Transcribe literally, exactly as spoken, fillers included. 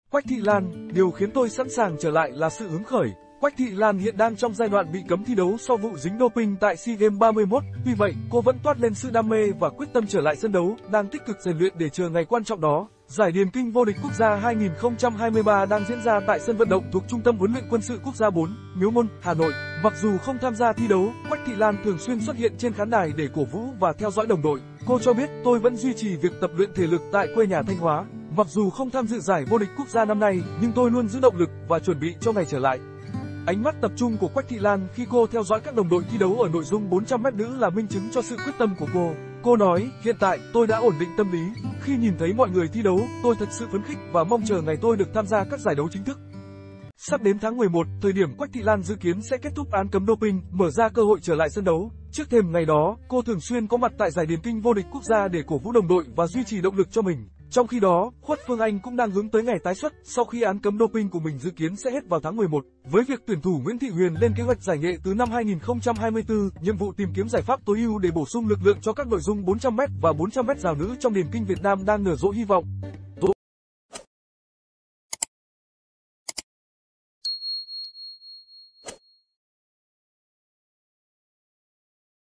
Quách Thị Lan, điều khiến tôi sẵn sàng trở lại là sự hứng khởi. Quách Thị Lan hiện đang trong giai đoạn bị cấm thi đấu sau vụ dính doping tại SEA Games ba mươi mốt. Tuy vậy, cô vẫn toát lên sự đam mê và quyết tâm trở lại sân đấu, đang tích cực rèn luyện để chờ ngày quan trọng đó. Giải điền kinh vô địch quốc gia hai nghìn không trăm hai mươi ba đang diễn ra tại sân vận động thuộc Trung tâm huấn luyện quân sự quốc gia bốn, Miếu Môn, Hà Nội. Mặc dù không tham gia thi đấu, Quách Thị Lan thường xuyên xuất hiện trên khán đài để cổ vũ và theo dõi đồng đội. Cô cho biết, tôi vẫn duy trì việc tập luyện thể lực tại quê nhà Thanh Hóa. Mặc dù không tham dự giải vô địch quốc gia năm nay, nhưng tôi luôn giữ động lực và chuẩn bị cho ngày trở lại. Ánh mắt tập trung của Quách Thị Lan khi cô theo dõi các đồng đội thi đấu ở nội dung bốn trăm mét nữ là minh chứng cho sự quyết tâm của cô. Cô nói, hiện tại tôi đã ổn định tâm lý. Khi nhìn thấy mọi người thi đấu, tôi thật sự phấn khích và mong chờ ngày tôi được tham gia các giải đấu chính thức. Sắp đến tháng mười một, thời điểm Quách Thị Lan dự kiến sẽ kết thúc án cấm doping, mở ra cơ hội trở lại sân đấu. Trước thềm ngày đó, cô thường xuyên có mặt tại giải điền kinh vô địch quốc gia để cổ vũ đồng đội và duy trì động lực cho mình. Trong khi đó, Khuất Phương Anh cũng đang hướng tới ngày tái xuất sau khi án cấm doping của mình dự kiến sẽ hết vào tháng mười một. Với việc tuyển thủ Nguyễn Thị Huyền lên kế hoạch giải nghệ từ năm hai nghìn không trăm hai mươi tư, nhiệm vụ tìm kiếm giải pháp tối ưu để bổ sung lực lượng cho các nội dung bốn trăm mét và bốn trăm mét rào nữ trong điền kinh Việt Nam đang nở rộ hy vọng.